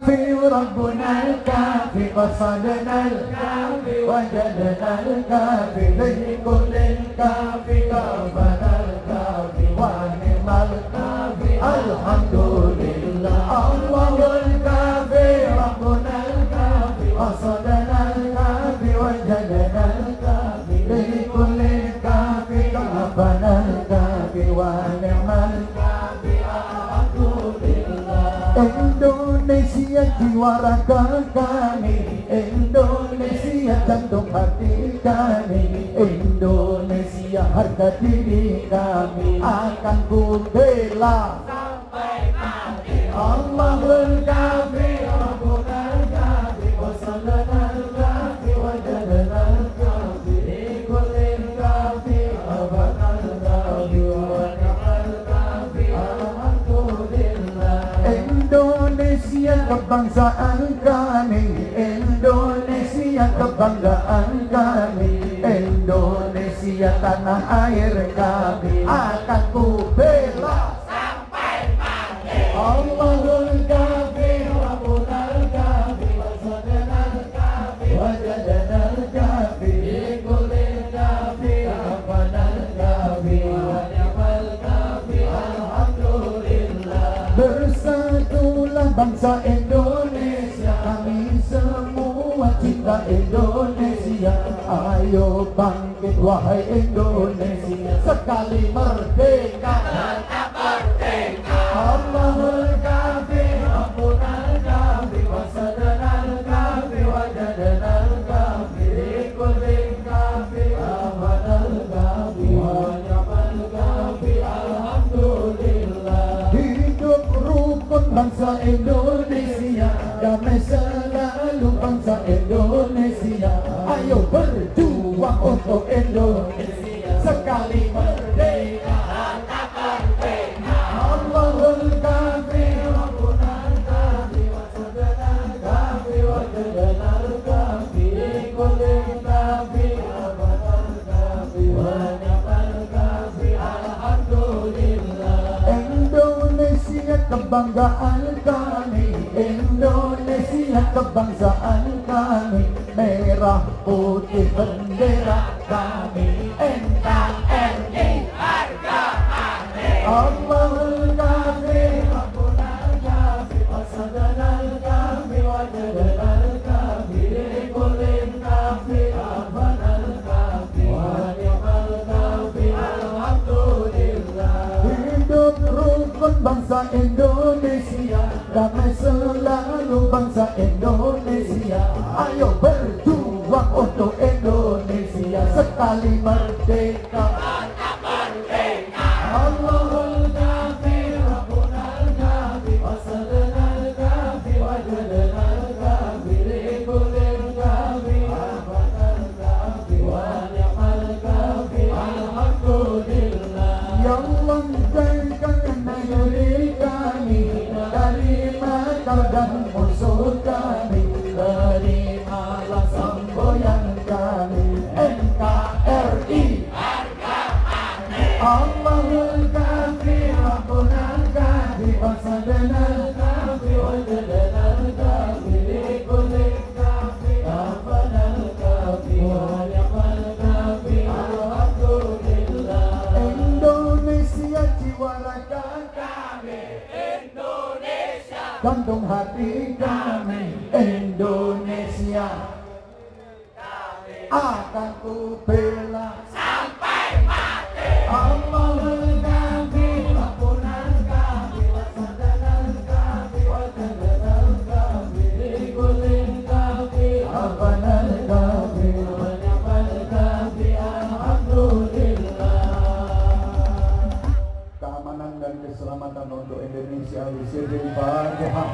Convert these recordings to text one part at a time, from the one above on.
ربنا الكافي قصدنا الكافي وجدنا الكافي لكل الكافي كفنا الكافي ونعم الكافي الحمد لله الله الكافي ربنا الكافي قصدنا الكافي وجدنا الكافي لكل الكافي كفنا الكافي ونعم الكافي الحمد لله. Indonesia jiwa raga kami, Indonesia jantung hati kami, Indonesia harga diri kami akan ku bela sampai mati. Allahul kafi, Rabbunal kafi, wasallanal kafi, wajadanal kafi, ikulil kafi, abanal kafi, wa ni'mal kafi, alhamdulillah. Indonesia kebangsaan kami, Indonesia kebanggaan kami, Indonesia tanah air kami akan ku bela sampai mati. Allahul kafi, Rabbunal kafi, wasallanal kafi, wajadanal kafi, ikulil kafi, abanal kafi, wa ni'mal kafi, alhamdulillah. Bersatulah bangsa Indonesia, kami semua cinta Indonesia. Ayo bangkit wahai Indonesia, sekali merdeka tetap merdeka. Allahul kafi, Rabbunal kafi, wasallanal kafi, wajadanal kafi, ikulil kafi, abanal kafi, wa ni'mal kafi, alhamdulillah. Hidup rukun bangsa Indonesia, damai selalu bangsa Indonesia. Ayo berjuang untuk Indonesia, sekali merdeka tetap merdeka. Allahul kafi, Rabbunal kafi, wasallanal kafi, wajadanal kafi, ikulil kafi, abanal kafi, wa ni'mal kafi, alhamdulillah. Indonesia kebanggaan kami, Indonesia kebangsaan kami, merah putih bendera kami, NKRI harga mati. Allahul kafi, Rabbunal kafi, wasallanal kafi, wajadanal kafi, ikulil kafi, abanal kafi, wa ni'mal kafi, alhamdulillah. Hidup rukun bangsa Indonesia, damai selalu bangsa Indonesia. Ayo berjuang untuk Indonesia, sekali merdeka tetap merdeka. Allahul kafi, Rabbunal kafi, wasallanal kafi, wajadanal kafi, ikulil kafi, abanal kafi, wa ni'mal kafi, alhamdulillah. Ya Allah jadikan negeri kami dari makar dan musuh kami, terimalah semboyan kami, NKRI harga mati. Allahul kafi, Rabbunal kafi, wasallanal kafi, wajadanal kafi, ikulil kafi, abanal kafi, wa ni'mal kafi, alhamdulillah. Indonesia jiwa raga kami, Indonesia jantung hati kami, Indonesia akan ku bela sampai mati. Allahul kafi, Rabbunal kafi, wasallanal kafi, wajadanal kafi, ikulil kafi, abanal kafi, wa ni'mal kafi, alhamdulillah. Keamanan dan keselamatan untuk Indonesia. Bismillahirrahmanirrahim. Fatihah.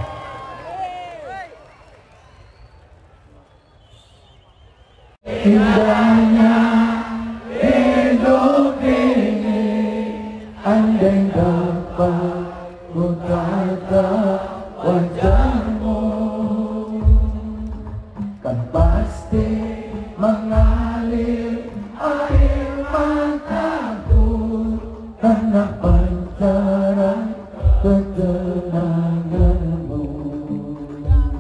Indahnya hidup ini, andai dapat ku tatap wajahmu, kan pasti mengalir air mataku karena pancaran ketenanganmu.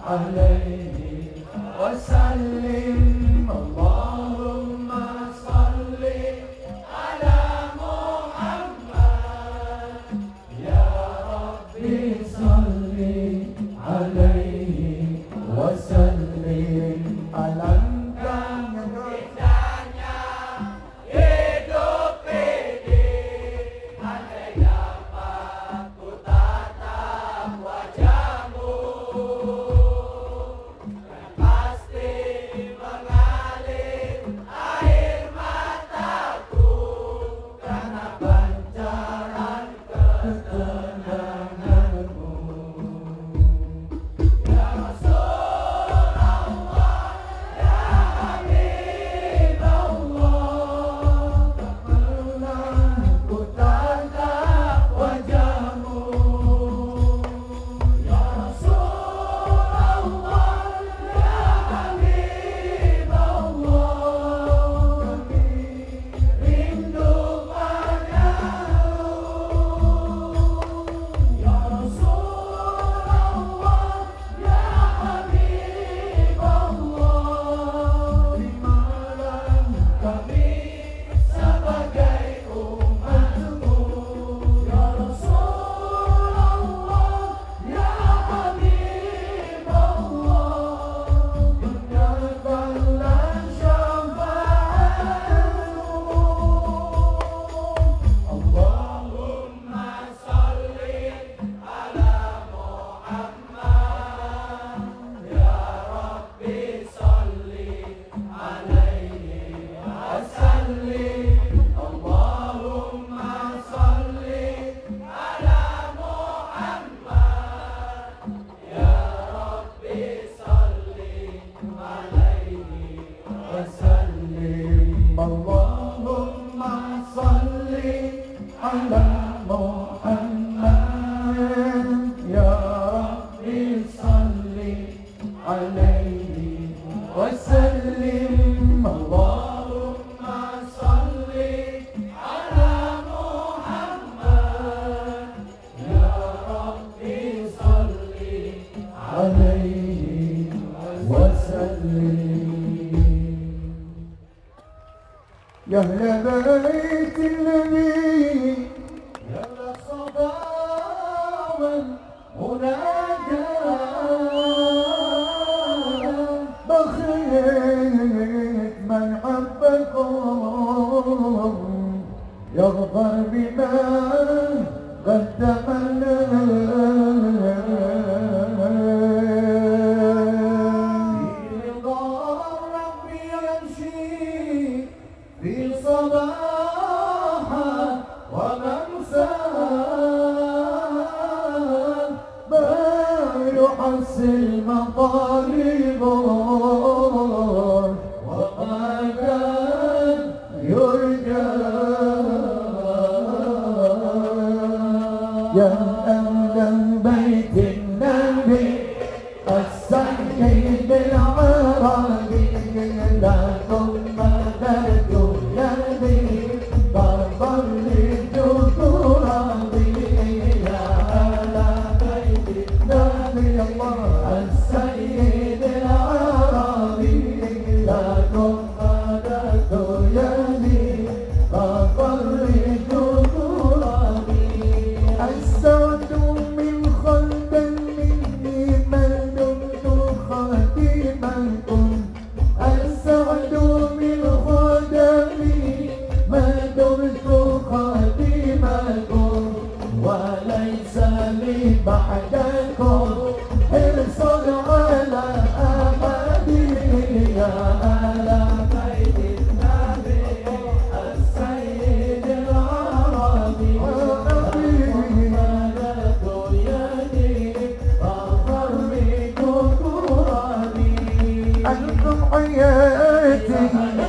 عليه وسلم. اللهم صل على محمد يا ربي صل عليه وسلم. Alangkah indahnya hidup ini andai dapat ku tatap wajahmu, kan pasti mengalir air mataku karena pancaran ketenanganmu. Ya Rasulullah, ya Habibullah, tak pernah ku tatap wajahmu. Ya Rasulullah, ya Habibullah, kami rindu padamu. Ya Rasulullah, ya Habibullah, terimalah kami sebagai umatmu. Ya Rasulullah, ya Habibullah, dengarkanlah syafaatmu. Allahumma salli ala Muhammad ya Rabbi salli alaihi wasallim. Allahumma salli ala Muhammad ya Rabbi salli alaihi wasallim. Allahumma salli ala Muhammad ya Rabbi salli alaihi wasallim. Allahumma salli ala Muhammad ya Rabbi salli alaihi wasallim. يا أهل بيت النبي يا الصفا والمناجاة بخيت من حبكم يغفر بما قدم في صباحا ومساء ما يحصل مطالبه وما كان يرجى. يا أهل بيت النبي السيد العربي لكم مدد يدي بطل الذكوراني. يا أهل بيت النبي الله السيد العربي لكم مدد يدي بطل الذكوراني. السعد من خلد مني ما دمت خادمكم. السعد من خدمي ما دمت خادمكم وليس لي بعدكم حرص على أمدي. يا أهل بيت النبي السيد العربي مدد يدي فخرج قراني. أنتم حياتي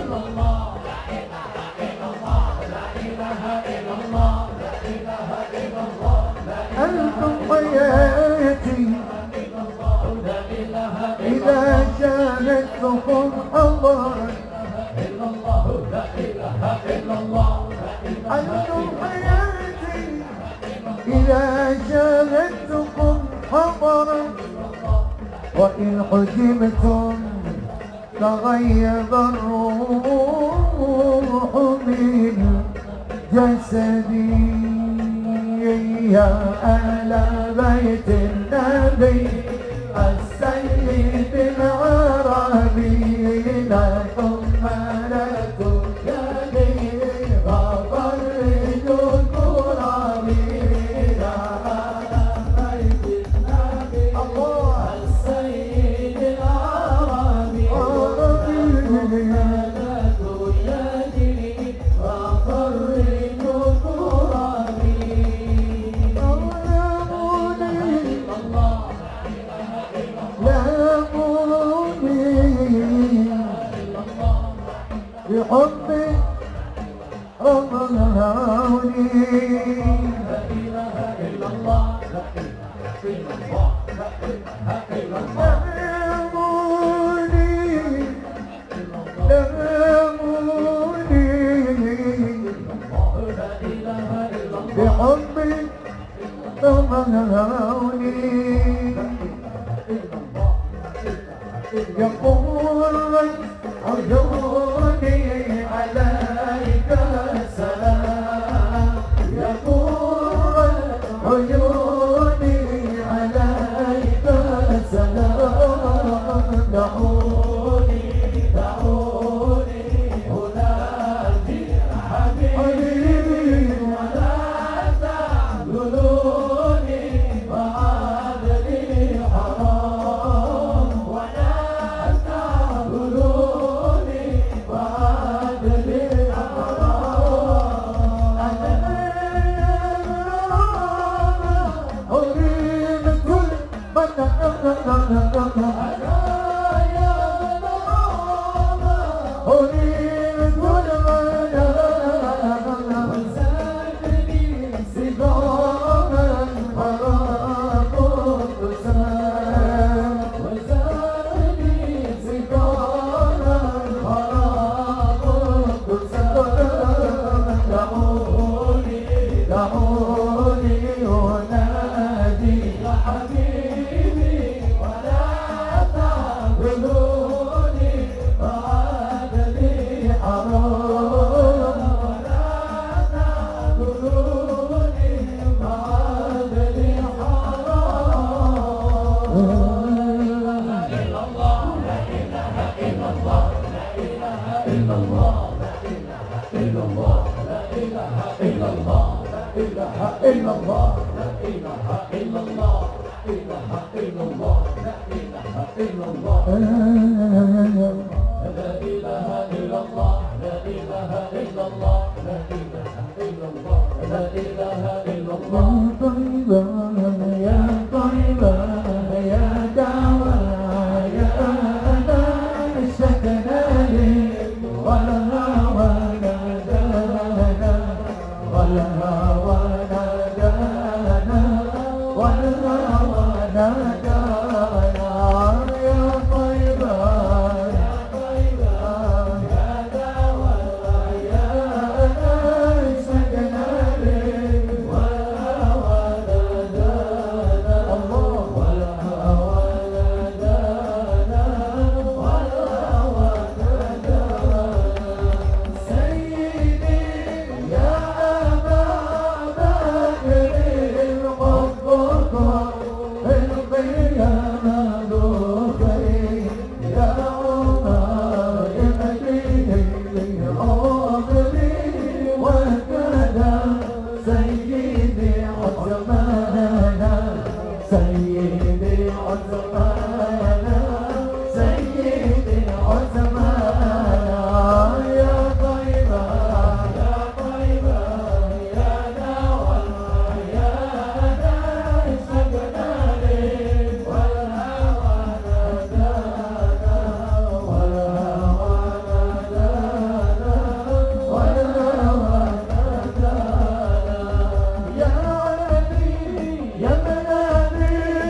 أنتم حياتي إذا جالتكم حضرت. أنتم حياتي إذا جالتكم حضرت وإن حجبتم تغيب الروح من جسدي يا أهل بيت النبي السيد العربي لكم ملك جليل ففرج كرامي يا أهل بيت النبي الله السيد العربي ملك جليل ففرج كرامي بحبي رمضاني لا إله إلا الله لا إله إلا الله لا إله إلا الله بحبي رمضاني يقول عيوني عليك السلام يقول عيوني عليك السلام دعوني دعوني أنادي حبيبي ولا تعذلوني وعاد لي حرام ولا تعذلوني وعاد لي حرام أريد كل من يا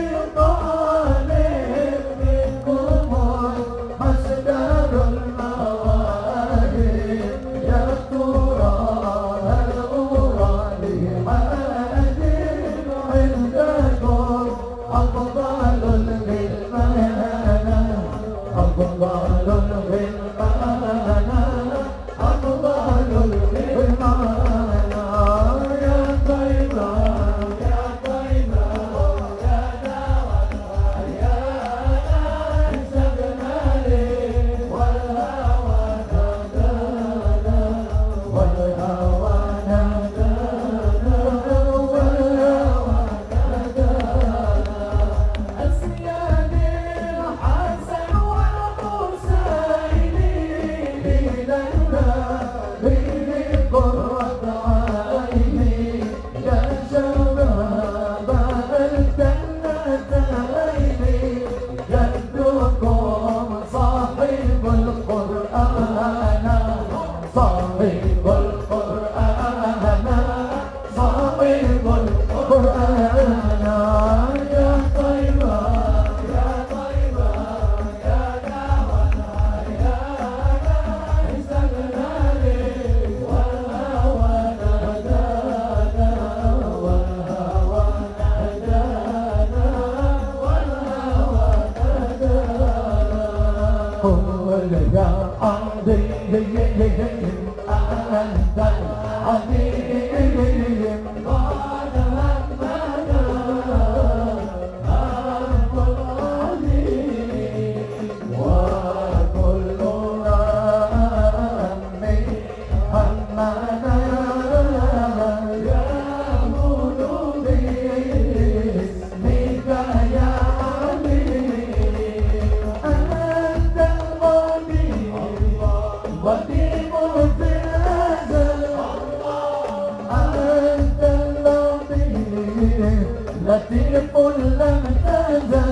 لطيف لم تزل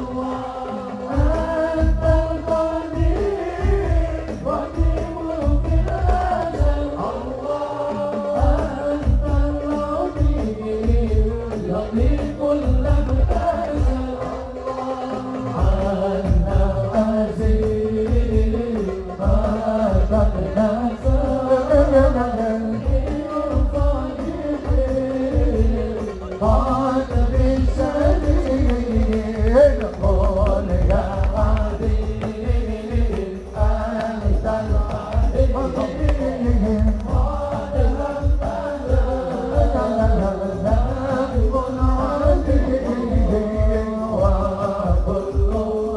أنت القدير قديم في الأزل أنت اللطيف لطيف لم تزل أنت العزيز ما قد نزل قال بالسبيل قل يا عزيز أنت العزيز قد لم تزل كن عزيز وكل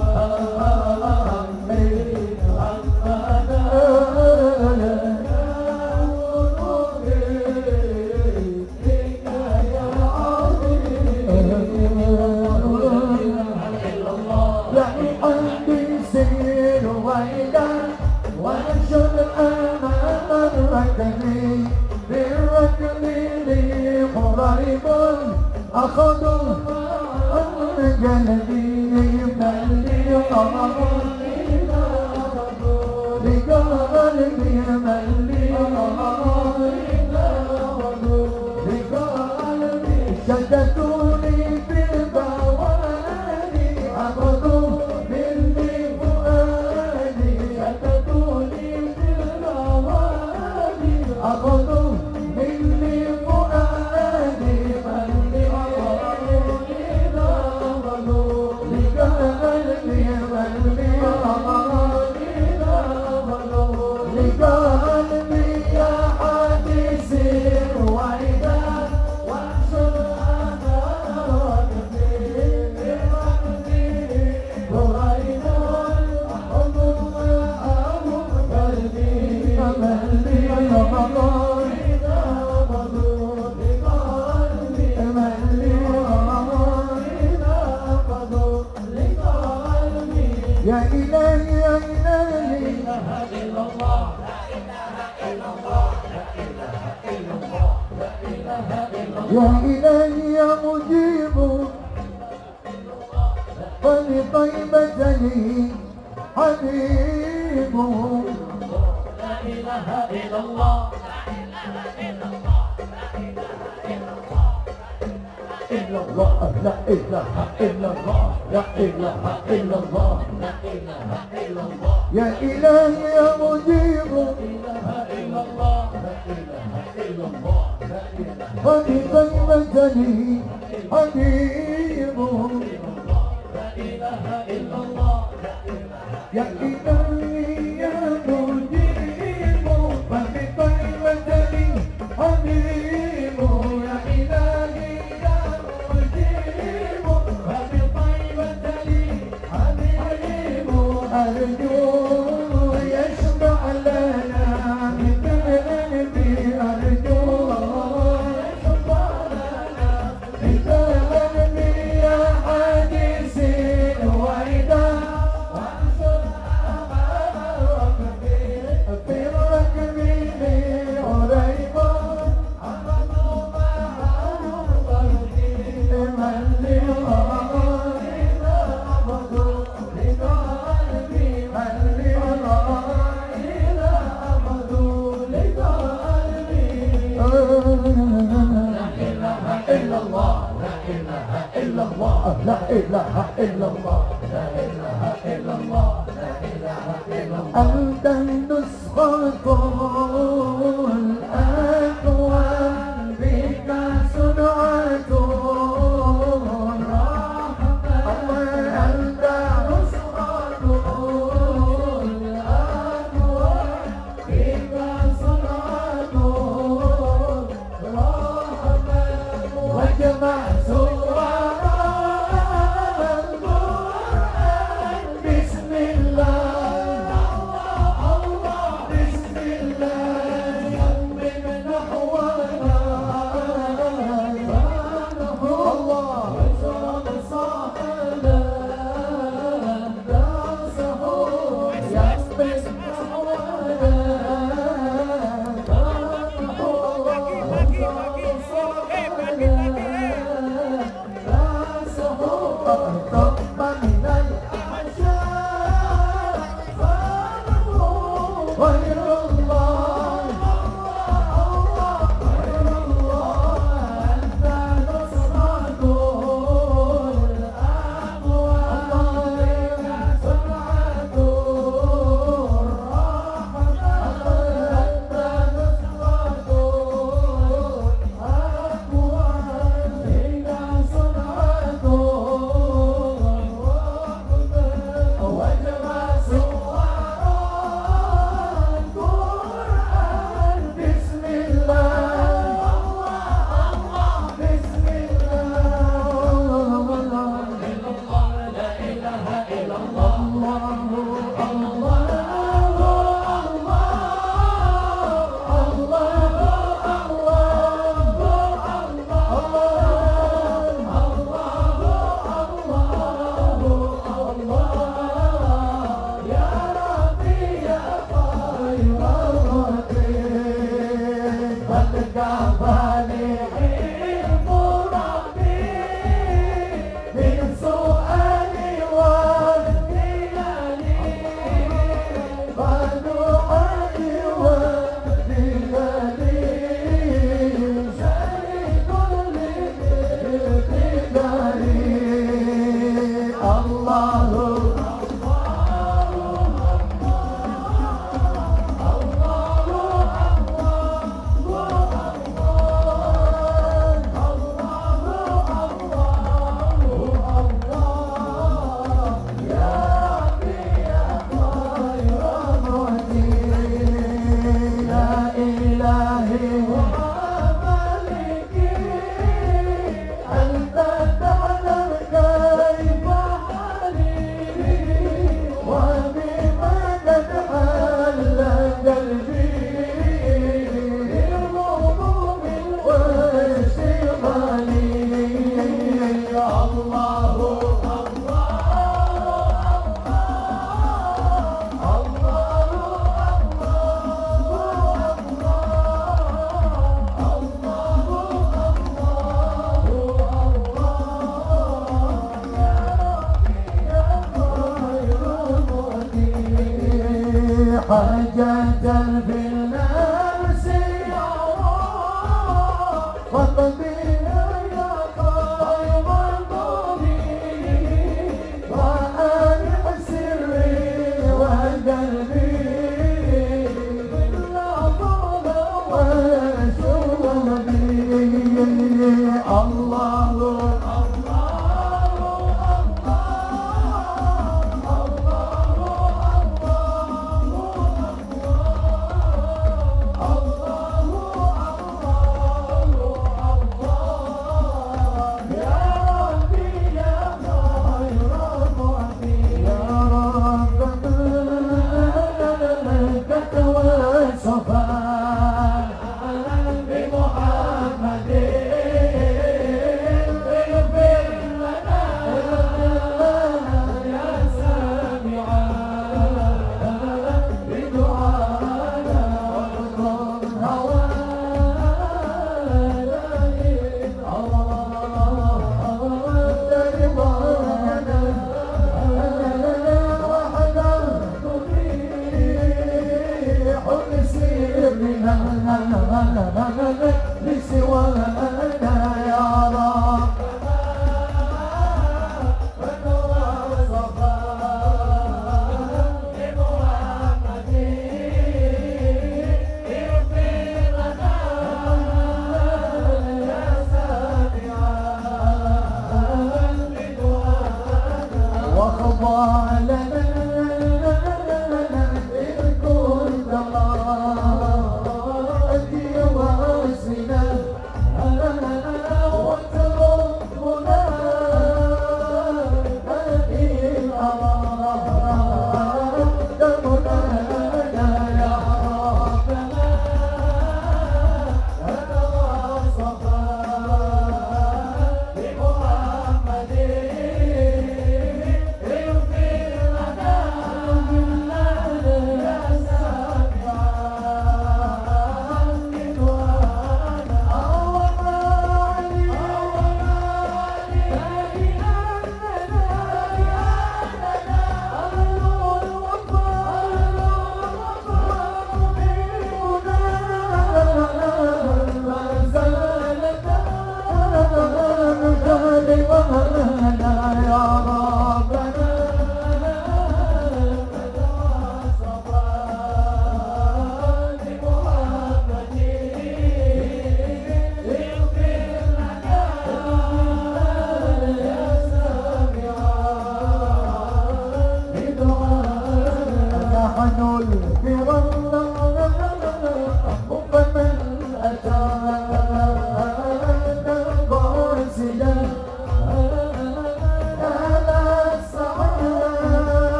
وانشد الأمان الركني بالركن لي قريب أخذوا من قلبي من لي قمر لقلبي من لي قمر لقلبي شدتوني في البوادي أخذوا مني فؤادي شدتوني في البوادي أخذوا مني فؤادي من لي لقلبي من لي لقلبي يا حديثي رويدا وانشر أثرك في ركبي رويدا أحضر معه قلبي قلبي إذا قضوا لقلبي من لي إذا قضوا لقلبي يا إلهي يا إلهي لا إله إلا الله لا إله إلا الله لا إله إلا الله لا إله إلا الله يا إلهي يا مجيب ولطيبة لي حبيب لا إله إلا الله لا إله إلا الله إلا الله لا إله إلا الله لا إله إلا الله لا إله إلا الله يا إلهي يا مجيب لا إله إلا الله لا إله إلا الله لا إله ولطيبة لي حبيب لا إله إلا الله يا إلهي يا مجيب ولطيبة لي حبيب يا إلهي يا مجيب ولطيبة لي حبيب أرجو يشفع لنا من قلبي أرجو يشفع لنا من قلبي يا حديثي رويدا وانشر أمامك في الركب لي قريبا أخذوا معه قلبي من لي إذا أخذوا لقلبي من لي إذا أخذوا لقلبي لا إله إلا الله لا إله إلا الله لا إله إلا الله لا إله إلا الله لا إله إلا الله أنت النسخة الأكوان بك صنعت أنت نسخة الأكوان بك صنعت وجمع بسم الله الله بسم الله يمن نحونا الله وشرب صاحنا داسه يمن نحونا وشرب صاحنا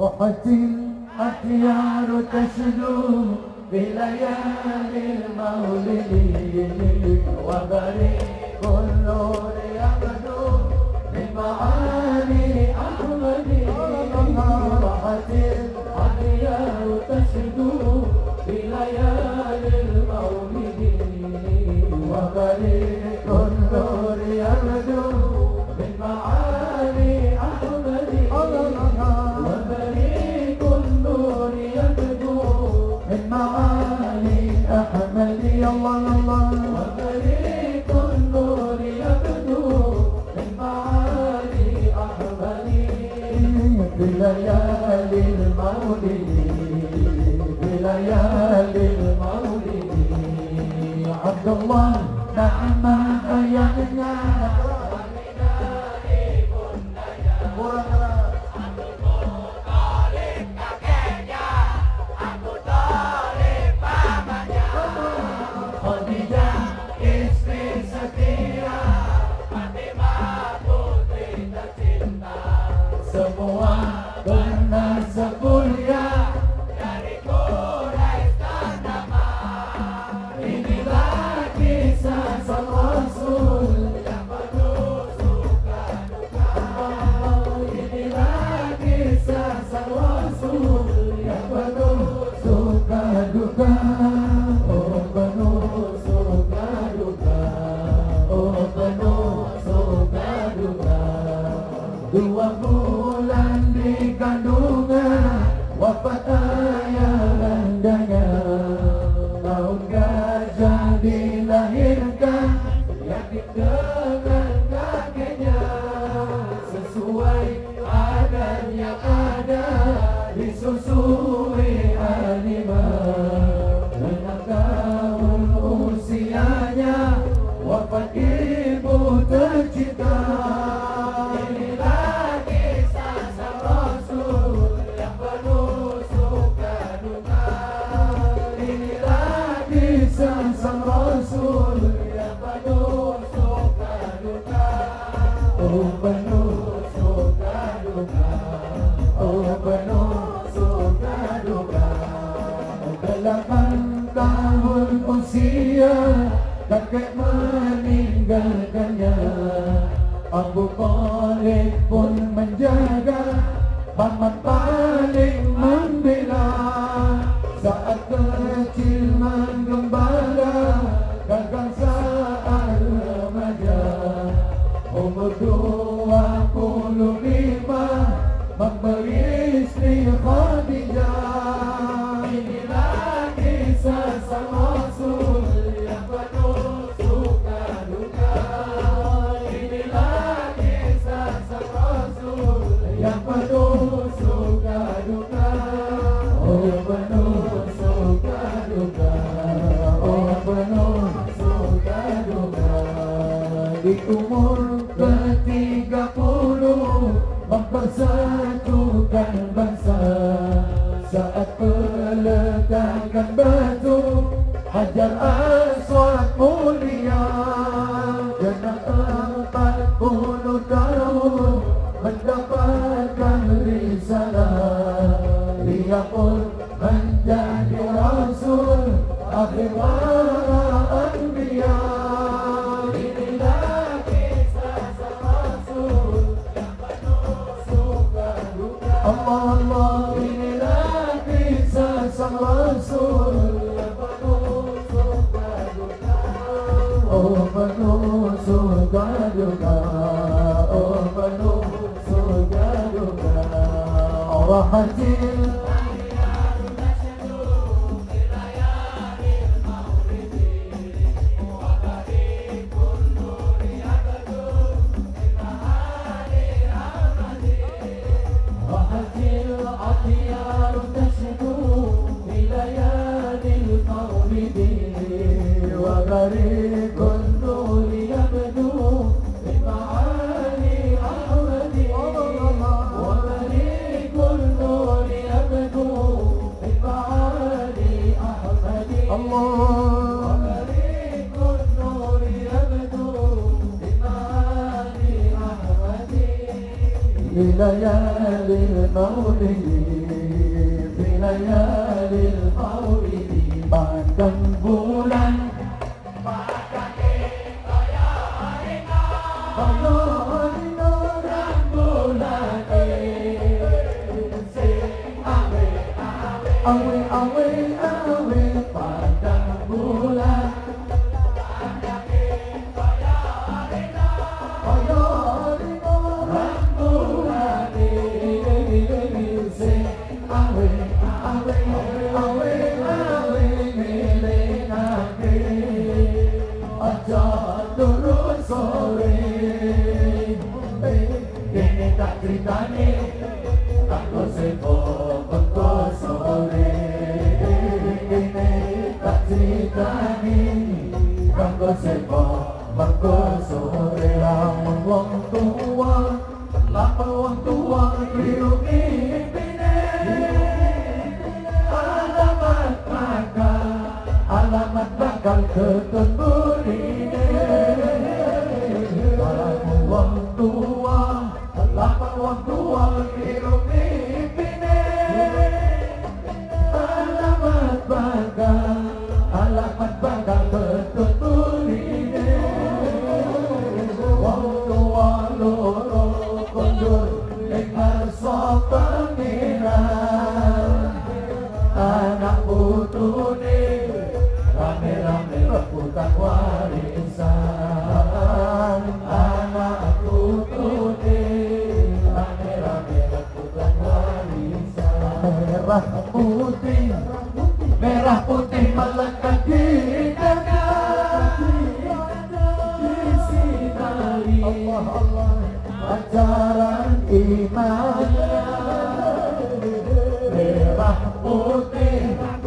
وحت الأخيار تشدو بليالي المولد وبريق النور يبدو من معاني أحمد وحت الأخيار تشدو بليالي المولد وبريق النور يبدو من معاني أحمد وبريق النور يبدو من معاني أحمد الله الله وبريق النور يبدو من معاني أحمد بليالي المولد بليالي المولد عبد الله نعم أيامنا semua bernasab mulia dari Quraisy dan nama. Inilah kisah sang Rasul yang penuh suka duka. Inilah kisah sang Rasul yang penuh suka duka. Oh penuh suka duka. Oh penuh suka duka. 2 bulan di kandungan wafat ayah andanya. Tahun gajah dilahirkan yakin dengan kakeknya. Sesuai adat yang ada disusui Halimah. 6 tahun usianya wafat ibu tercinta. Sang Rasul yang penuh suka duka. Oh penuh suka duka. Oh penuh suka duka. 8 tahun usia kakek meninggalkannya. Abu Thalib pun menjaga, paman paling membela. Saat kecil menggembala, gagal saat remaja. Umur 25 memberi istri Khadijah. Inilah kisah sang Rasul yang penuh suka duka. Inilah kisah sang Rasul yang penuh suka duka. Oh penuh suka duka. Oh penuh suka duka. Di umur ke-30 mempersatukan bangsa. Saat peletakan batu Hajar Aswad mulia. Jenah 40 tahun mendapatkan risalah. Dia pun menjadi Rasul akhir anbiya. Inilah kisah sang Rasul yang penuh suka duka. Allah Allah, inilah kisah sang Rasul yang penuh suka duka. Oh penuh suka duka. Oh penuh suka duka. Allah hasil وبريق النور يبدو من معاني أحمد. وبريق النور يبدو من معاني أحمد. وبريق النور يبدو من معاني أحمد. لليالي المولد في ليالي المولد pandang bulan awe awe awe pandang bulan sore ini tak ceritane aku sepo bengko sore ini tak ceritane aku sepo bengko sore lamun wong tua lamun wong tua biru impine alamat bakal ketemburine wong tua, lapan wong tua hidup impine alamat bakal ketuturine wong tua loro kondur dengan sopan pangeran anak putune rame-rame rebutan warisan anak putune rame-rame rebutan warisan merah putih melekat di dada disinari ajaran iman merah putih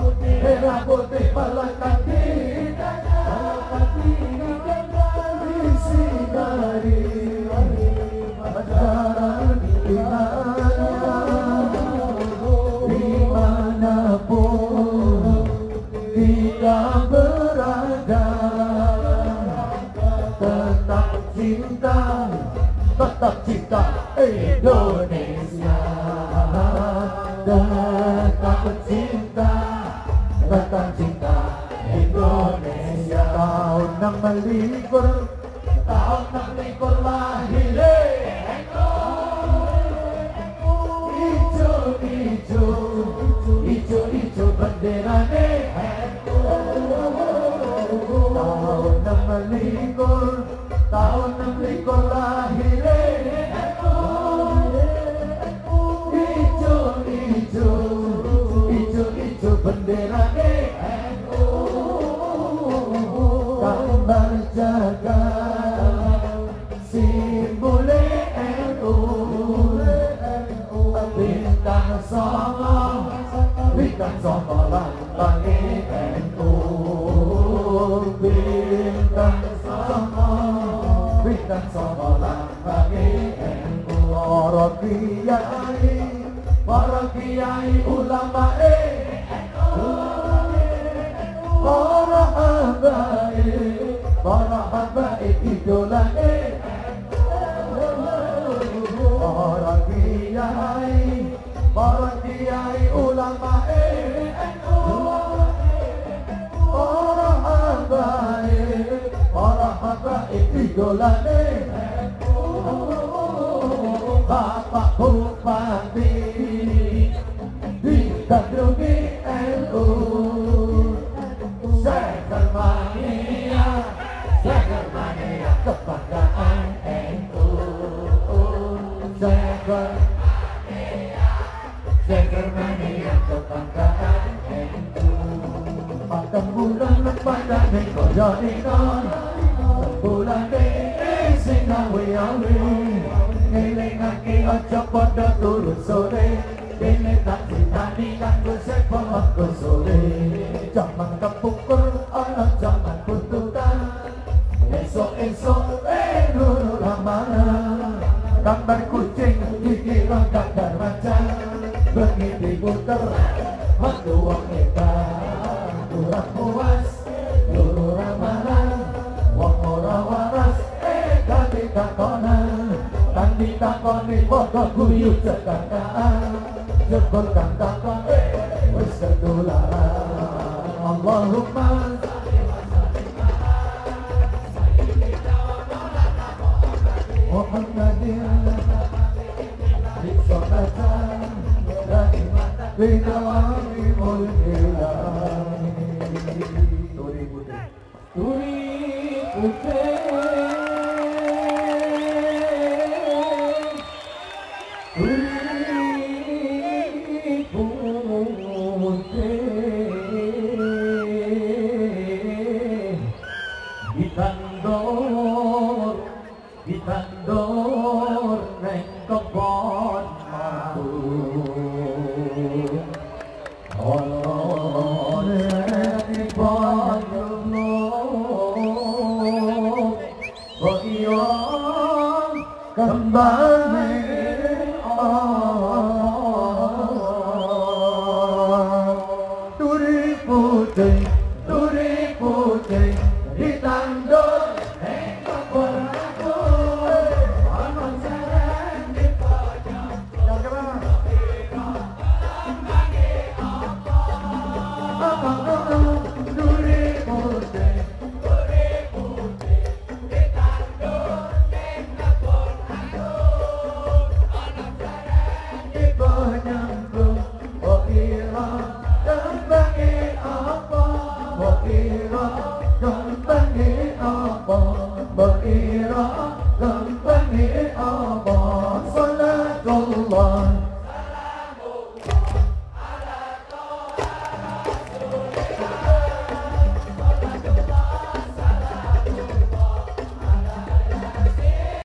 melekat di dada disinari ajaran iman dimanapun kita berada tetap cinta Indonesia tetap cinta Indonesia tahun 6 lahir hijau benderane tahun 6 lahir hijau benderane gambar jaga simbole NU bintang songo lambangi NU bintang songo lambangi NU para kiai ulama para hamba idola para kiai ulama para hamba idola Bapak Bupati dikandungi NU Segermania kebanggaan NU Segermania kebanggaan NU Pandang bulan pandang koyo inon bulan sing awi-awi ngelingake aja padha turun sore dene tak ditani kanggo sepo mengko sore jaman kepukur ana jaman buntutan esok-esok nuru ramalan gambar kucing dikira gambar macan bengi diputer waktu wong edan kurang puas nuru ramalan wong ora waras ganti kakonan takoni padha guyu cekakane jebul kang takoni wis ketularan Allahumma Muhammadin Bismillahirrahmanirrahim Bidawami mulkilani Turi putih Turi putih Ditandor neng kebon madu oleh banyu boyo kembali turi putih ditandor neng kebon Berkira